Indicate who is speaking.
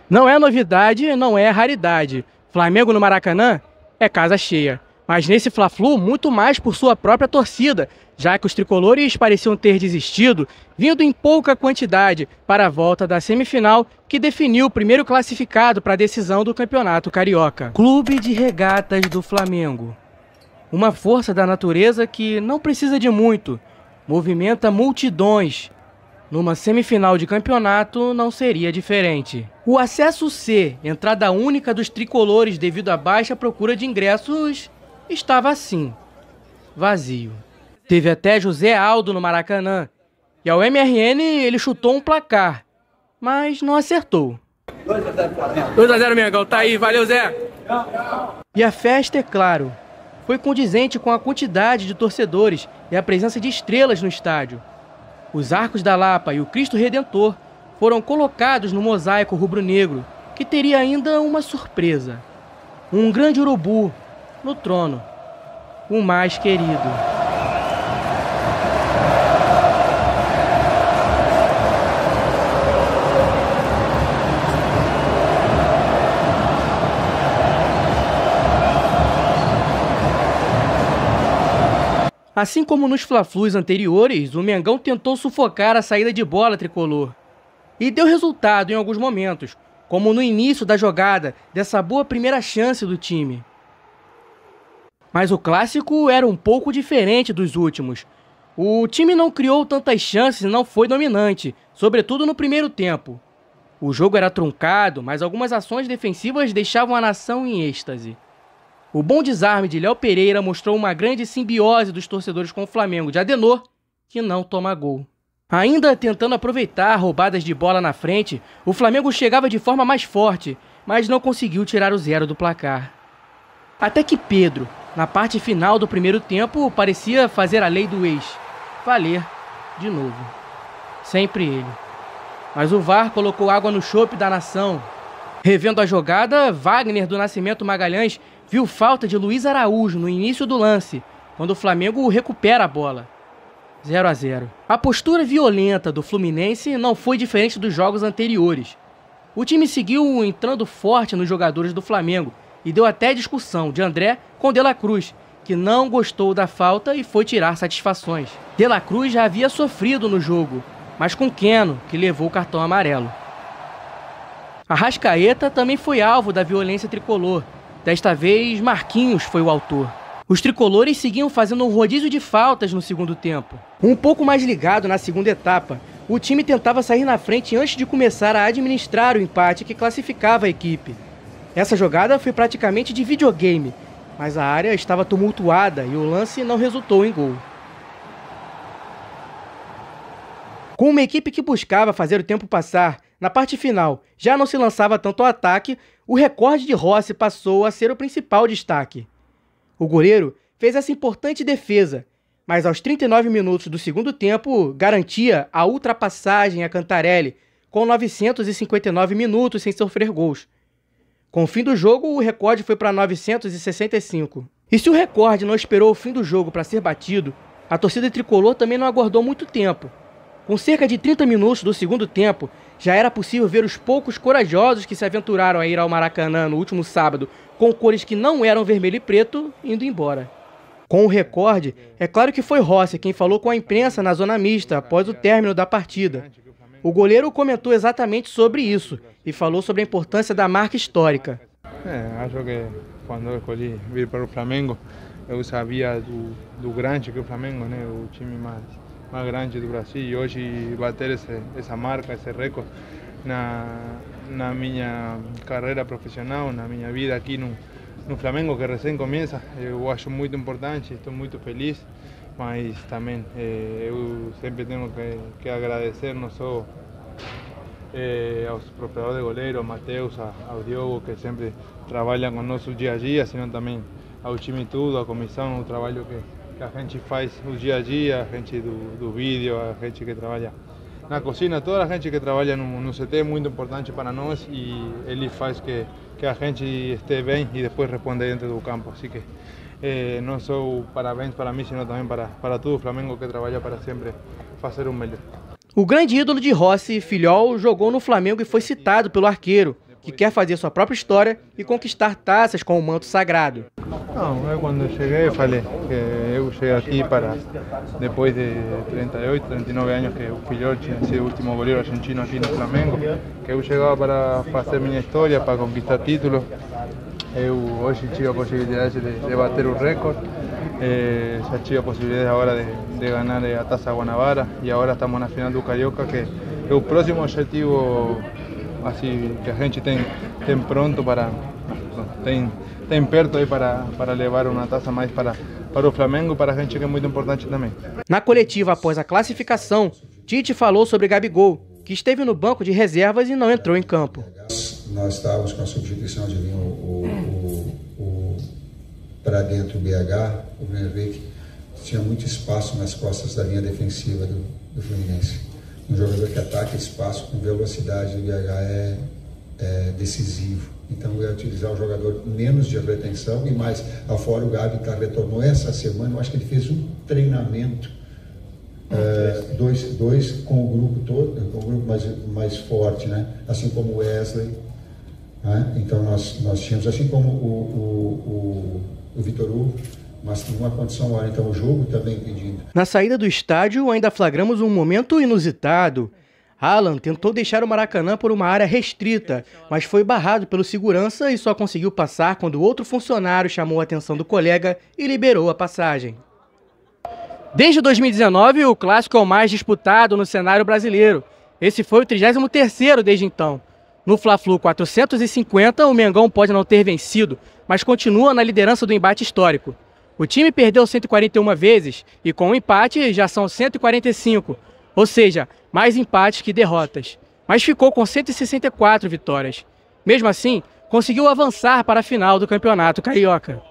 Speaker 1: Não é novidade, não é raridade. Flamengo no Maracanã é casa cheia. Mas nesse Fla-Flu, muito mais por sua própria torcida, já que os tricolores pareciam ter desistido, vindo em pouca quantidade para a volta da semifinal que definiu o primeiro classificado para a decisão do Campeonato Carioca. Clube de Regatas do Flamengo. Uma força da natureza que não precisa de muito, movimenta multidões. Numa semifinal de campeonato não seria diferente. O acesso C, entrada única dos tricolores devido à baixa procura de ingressos, estava assim, vazio. Teve até José Aldo no Maracanã. E ao MRN ele chutou um placar, mas não acertou. 2-0, Mengão, tá aí, valeu Zé! E a festa, é claro, foi condizente com a quantidade de torcedores e a presença de estrelas no estádio. Os Arcos da Lapa e o Cristo Redentor foram colocados no mosaico rubro-negro, que teria ainda uma surpresa. Um grande urubu no trono, o mais querido. Assim como nos Fla-Flus anteriores, o Mengão tentou sufocar a saída de bola tricolor. E deu resultado em alguns momentos, como no início da jogada dessa boa primeira chance do time. Mas o clássico era um pouco diferente dos últimos. O time não criou tantas chances e não foi dominante, sobretudo no primeiro tempo. O jogo era truncado, mas algumas ações defensivas deixavam a nação em êxtase. O bom desarme de Léo Pereira mostrou uma grande simbiose dos torcedores com o Flamengo de Adenor, que não toma gol. Ainda tentando aproveitar roubadas de bola na frente, o Flamengo chegava de forma mais forte, mas não conseguiu tirar o 0 do placar. Até que Pedro, na parte final do primeiro tempo, parecia fazer a lei do ex. Valer de novo. Sempre ele. Mas o VAR colocou água no chope da nação. Revendo a jogada, Wagner do Nascimento Magalhães viu falta de Luiz Araújo no início do lance, quando o Flamengo recupera a bola. 0-0. A postura violenta do Fluminense não foi diferente dos jogos anteriores. O time seguiu entrando forte nos jogadores do Flamengo e deu até discussão de André com De La Cruz, que não gostou da falta e foi tirar satisfações. De La Cruz já havia sofrido no jogo, mas com Keno, que levou o cartão amarelo. Arrascaeta também foi alvo da violência tricolor. Desta vez, Marquinhos foi o autor. Os tricolores seguiam fazendo um rodízio de faltas no segundo tempo. Um pouco mais ligado na segunda etapa, o time tentava sair na frente antes de começar a administrar o empate que classificava a equipe. Essa jogada foi praticamente de videogame, mas a área estava tumultuada e o lance não resultou em gol. Com uma equipe que buscava fazer o tempo passar, na parte final já não se lançava tanto ao ataque, o recorde de Rossi passou a ser o principal destaque. O goleiro fez essa importante defesa, mas aos 39 minutos do segundo tempo garantia a ultrapassagem a Cantarelli, com 959 minutos sem sofrer gols. Com o fim do jogo, o recorde foi para 965. E se o recorde não esperou o fim do jogo para ser batido, a torcida tricolor também não aguardou muito tempo. Com cerca de 30 minutos do segundo tempo, já era possível ver os poucos corajosos que se aventuraram a ir ao Maracanã no último sábado com cores que não eram vermelho e preto indo embora. Com o recorde, é claro que foi Rossi quem falou com a imprensa na zona mista após o término da partida. O goleiro comentou exatamente sobre isso e falou sobre a importância da marca histórica.
Speaker 2: Acho que quando eu escolhi vir para o Flamengo, eu sabia do grande que é o Flamengo, né? O time mais grande do Brasil, e hoje bater essa marca, esse recorde na minha carreira profissional, na minha vida aqui no Flamengo, que recém começa, eu acho muito importante, estou muito feliz, mas também eu sempre tenho que agradecer não só aos preparadores de goleiro, ao Matheus, ao Diogo, que sempre trabalham conosco dia a dia, senão também ao time todo, à comissão, o trabalho que a gente faz no dia a dia, a gente do vídeo, a gente que trabalha na cozinha, toda a gente que trabalha no CT é muito importante para nós e ele faz que a gente esteja bem e depois responda dentro do campo. Assim que não só parabéns para mim, sino também para todo o Flamengo que trabalha para sempre fazer o melhor.
Speaker 1: O grande ídolo de Rossi, Filhol, jogou no Flamengo e foi citado pelo arqueiro. que quer fazer sua própria história e conquistar taças com o manto sagrado.
Speaker 2: Não, eu quando cheguei falei que eu cheguei aqui para, depois de 38, 39 anos que o Fillol tinha sido o último goleiro argentino aqui no Flamengo, que eu chegava para fazer minha história, para conquistar títulos. Eu hoje tive a possibilidade de bater o recorde, já tive a possibilidade agora de ganhar a Taça Guanabara e agora estamos na final do Carioca, que é o próximo objetivo assim, que a gente tem pronto para... Tem perto aí para levar uma taça mais para o Flamengo, para a gente que é muito importante também.
Speaker 1: Na coletiva após a classificação, Tite falou sobre Gabigol, que esteve no banco de reservas e não entrou em campo.
Speaker 3: Nós estávamos com a substituição de vir para dentro do BH, o Bruno Henrique tinha muito espaço nas costas da linha defensiva do Fluminense. Um jogador que ataca espaço com velocidade do BH é decisivo. Então eu ia utilizar um jogador menos de retenção e mais afora. O Gabi retornou essa semana, eu acho que ele fez um treinamento, dois com o grupo todo, com o grupo mais forte, né? Assim como o Wesley, né? Então nós tínhamos, assim como o Vitor Hugo, mas numa condição maior, então o jogo também pedindo.
Speaker 1: Na saída do estádio ainda flagramos um momento inusitado. Alan tentou deixar o Maracanã por uma área restrita, mas foi barrado pelo segurança e só conseguiu passar quando outro funcionário chamou a atenção do colega e liberou a passagem. Desde 2019, o Clássico é o mais disputado no cenário brasileiro. Esse foi o 33º desde então. No Fla-Flu 450, o Mengão pode não ter vencido, mas continua na liderança do embate histórico. O time perdeu 141 vezes e com o empate já são 145, ou seja, mais empates que derrotas. Mas ficou com 164 vitórias. Mesmo assim, conseguiu avançar para a final do Campeonato Carioca.